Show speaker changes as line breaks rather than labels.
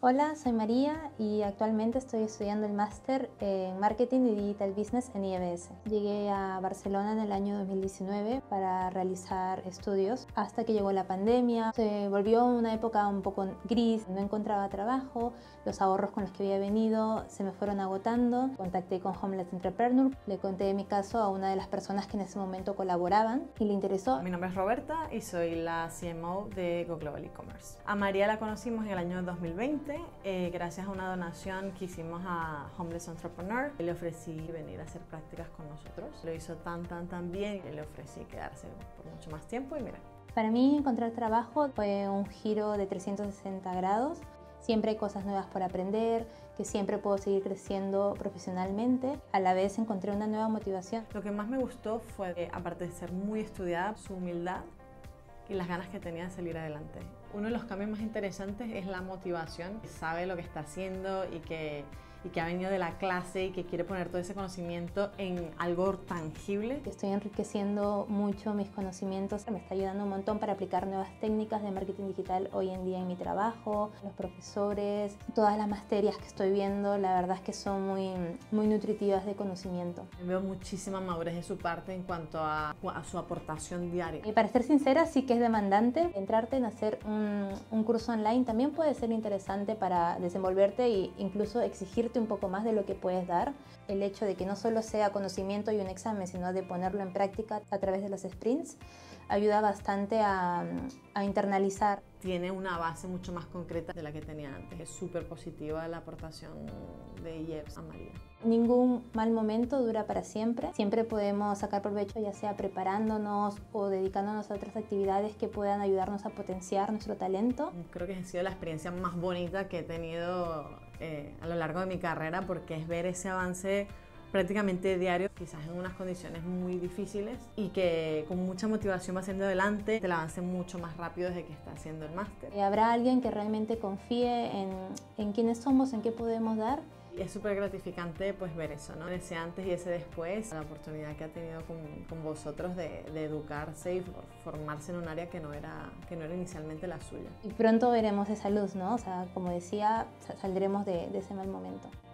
Hola, soy María y actualmente estoy estudiando el máster en Marketing y Digital Business en IEBS. Llegué a Barcelona en el año 2019 para realizar estudios hasta que llegó la pandemia. Se volvió una época un poco gris, no encontraba trabajo, los ahorros con los que había venido se me fueron agotando. Contacté con Homeless Entrepreneur, le conté mi caso a una de las personas que en ese momento colaboraban y le interesó.
Mi nombre es Roberta y soy la CMO de Go Global E-Commerce. A María la conocimos en el año 2020 gracias a una donación que hicimos a Homeless Entrepreneur. Le ofrecí venir a hacer prácticas con nosotros. Lo hizo tan bien y le ofrecí quedarse por mucho más tiempo y mira.
Para mí encontrar trabajo fue un giro de 360 grados. Siempre hay cosas nuevas por aprender, que siempre puedo seguir creciendo profesionalmente. A la vez encontré una nueva motivación.
Lo que más me gustó fue, aparte de ser muy estudiada, su humildad y las ganas que tenía de salir adelante. Uno de los cambios más interesantes es la motivación. Sabe lo que está haciendo y que ha venido de la clase y que quiere poner todo ese conocimiento en algo tangible.
Estoy enriqueciendo mucho mis conocimientos, me está ayudando un montón para aplicar nuevas técnicas de marketing digital hoy en día en mi trabajo. Los profesores, todas las materias que estoy viendo, la verdad es que son muy nutritivas de conocimiento.
Veo muchísima madurez de su parte en cuanto a su aportación diaria.
Y para ser sincera, sí que es demandante. Entrarte en hacer un curso online también puede ser interesante para desenvolverte e incluso exigirte un poco más de lo que puedes dar. El hecho de que no solo sea conocimiento y un examen, sino de ponerlo en práctica a través de los sprints, ayuda bastante a internalizar.
Tiene una base mucho más concreta de la que tenía antes. Es súper positiva la aportación de IEBS a María.
Ningún mal momento dura para siempre. Siempre podemos sacar provecho, ya sea preparándonos o dedicándonos a otras actividades que puedan ayudarnos a potenciar nuestro talento.
Creo que ha sido la experiencia más bonita que he tenido a lo largo de mi carrera, porque es ver ese avance prácticamente diario, quizás en unas condiciones muy difíciles, y que con mucha motivación va haciendo adelante, el avance mucho más rápido desde que está haciendo el máster.
Habrá alguien que realmente confíe en quiénes somos, en qué podemos dar.
Y es súper gratificante pues ver eso, ¿no? Ese antes y ese después, la oportunidad que ha tenido con vosotros de educarse y formarse en un área que no era inicialmente la suya.
Y pronto veremos esa luz, ¿no? O sea, como decía, saldremos de ese mal momento.